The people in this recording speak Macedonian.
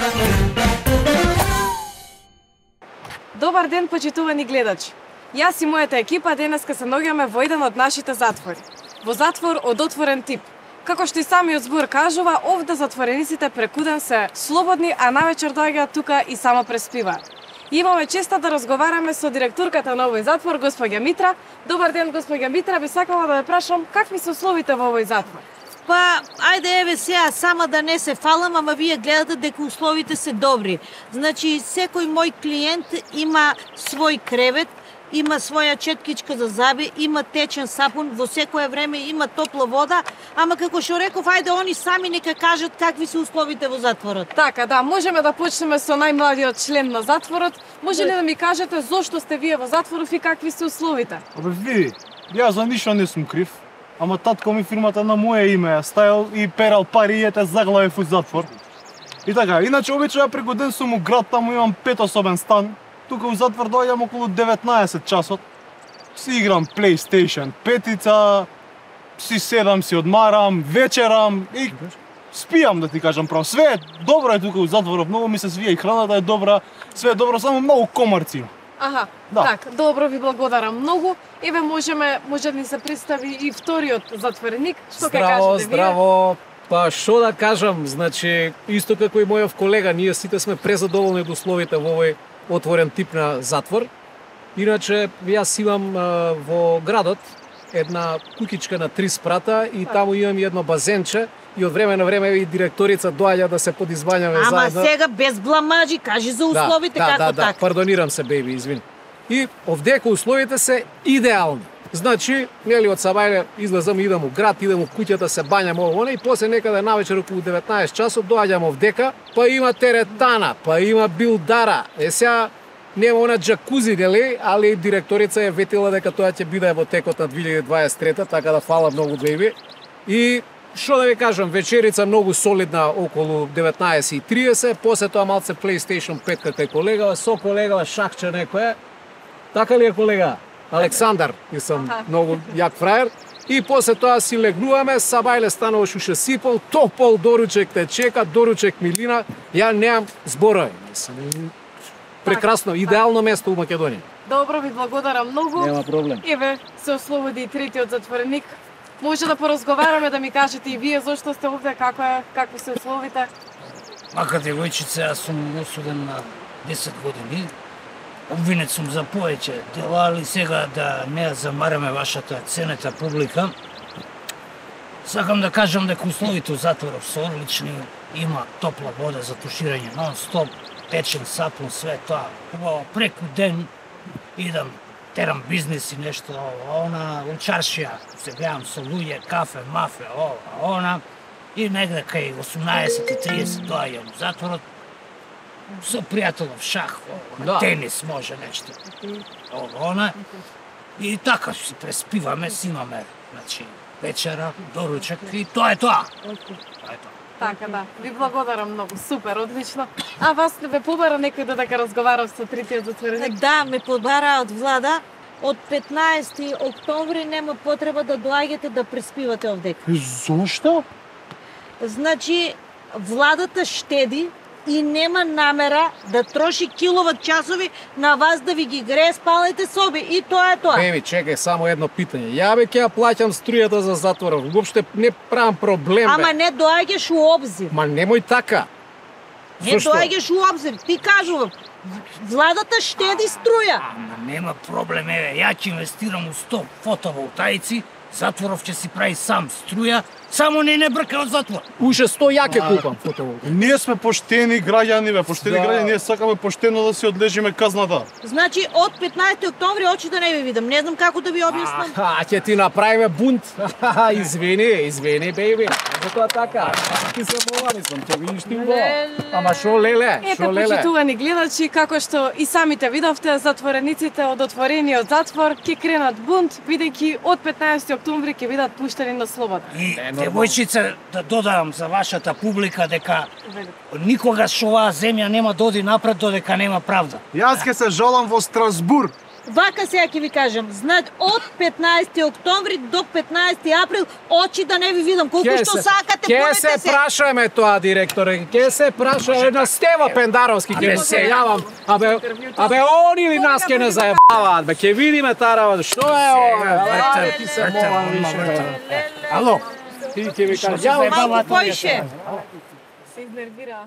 Добар ден, почитувани гледачи. Јас и мојата екипа денеска се наоѓаме во еден од нашите затвори. Во затвор од отворен тип. Како што и самиот збор кажува, овде затворениците преку ден се слободни, а навечер доаѓаат тука и само преспиваат. Имаме честа да разговараме со директорката на овој затвор, госпоѓа Митра. Добар ден, госпоѓа Митра, би сакала да ве прашам какви се условите во овој затвор? Па, ајде еве сега, сама да не се фалам, ама вие гледате дека условите се добри. Значи, секој мој клиент има свој кревет, има своја четкичка за заби, има течен сапун, во секое време има топла вода, ама како што реков, ајде они сами нека кажат какви се условите во затворот. Така, да, можеме да почнеме со најмладиот член на затворот. Може ли да ми кажете зошто сте вие во затворот и какви се условите? Абе, види, јас за ништо не сум крив. Ама татко ми фирмата на моје име ја стајал и перал пари и ете заглавив у затвор. И така, иначе обично ја преку ден сум у град, таму имам 5-особен стан. Тука у затвор доаѓам околу 19 часот. Си играм PlayStation 5-ица, си седам, си одмарам, вечерам и спијам, да ти кажам право. Све е добро е тука у затворот, многу ми се свија и храната е добра, све е добро, само многу комарци. Аха, Да. так, добро, ви благодарам многу. Еве може да ни се представи и вториот затвореник. Што ќе кажете вие? Здраво. Па што да кажам, значи исто како и мојов колега, ние сите сме презадоволни од условите во овој отворен тип на затвор. Иначе јас имам во градот една куќичка на 3 спрата и таму имам и едно базенче и од време на време и директорица доаѓа да се подизвањаме заедно. Ама сега без бламажи, кажи за условите како да, така. пардонирам се, беби, извини. И овдека условите се идеални. Значи, нели од сабајле излезам, идам у град, идам у куќата, се бањам ово, и после некаде навечер околу 19 часот доаѓам овдека, па има теретана, па има билдара. Сега нема она джакузи, нели, али директорица е ветила дека тоа ќе биде во текот на 2023, така да фала многу, беби. И што да ви кажам, вечерица многу солидна околу 19:30, после тоа малце PlayStation 5 кај колега, со колега шахче некој. Така ли е, колега? Александар, и сум многу јак фраер. И после тоа си легнуваме, сабајле станува шуше сипол, топол доручек те чека, доручек милина. Ја немам зборови. Прекрасно, идеално место у Македонија. Добро, ви благодарам многу. Нема проблем. Еве, се ослободи и третиот затвореник. Може да поразговараме, да ми кажете и вие зошто сте овде, какви се условите? Мака девојчица, јас сум осуден на 10 години. Обвинет сум за повеќе дела, али сега да не ја замараме вашата ценета публика. Сакам да кажам дека условите у затворот се одлични, има топла вода за туширање нон-стоп, течен сапун, све тоа. Убаво, преку ден идам, терам бизнес и нешто, она, у чаршија, се гледам со луѓе, кафе, мафе, она, и негде кај 18:30 доаѓам у затворот, со пријателов шах, тенис може нешто. Она. И така си преспиваме, си имаме, значи, вечера, доручек и тоа е тоа. Така, да. Ви благодарам многу. Супер, одлично. А вас ве побара некој додека разговарав со третиот затвореник? Да, ме побара од влада. Од 15 октомври нема потреба да доаѓате да преспивате овдека. Зошто? Значи, владата штеди и нема намера да троши киловат часови на вас да ви ги грее спалните соби. И тоа е тоа. Беби, чекај, само едно питање. Ја бе ќе ја плаќам струјата за затворот. Уопште не правам проблем, бе. Ама не доаѓаш у обзир. Ма немој така. Не Зошто? доаѓаш у обзир. Ти кажувам, владата штеди струја. Ама нема проблем, еве, ја ќе инвестирам у 100 фотоволтаици, затворов ќе си прави сам струја, само не брка од затвор. Уште 100 ја ќе купам фотоволтаик. Ние сме поштени граѓани, бе, поштени Да. граѓани, ние сакаме поштено да си одлежиме казната. Значи, од 15 октомври очи да не ви видам. Не знам како да ви објаснам. Ќе ти направиме бунт. Извини, беби. Затоа така. Ти се молани сум, ќе видиш ти го. Ама шо леле, Ете, шо леле. почитувани гледачи, како што и самите видовте, затворениците од отворениот затвор ќе кренат бунт, бидејќи од 15 октомври ќе бидат пуштени на слобода. И девојчица, да додадам за вашата публика дека никогаш оваа земја нема да оди напред додека нема правда. Јас ќе се жалам во Страсбур. Вака сега ќе ви кажам, од 15 октомври до 15 април, очи да не ви видам, колку што сакате, Ке се прашаме тоа, директоре, ке се прашаме на Стева Пендаровски, ке се јавам. Абе, они или нас ке не заебаваат, бе, ке видиме таа работа. Што е ова? Ти се молам више. Ало, Ти ќе ми кажеш, малку поише. Се изнервира.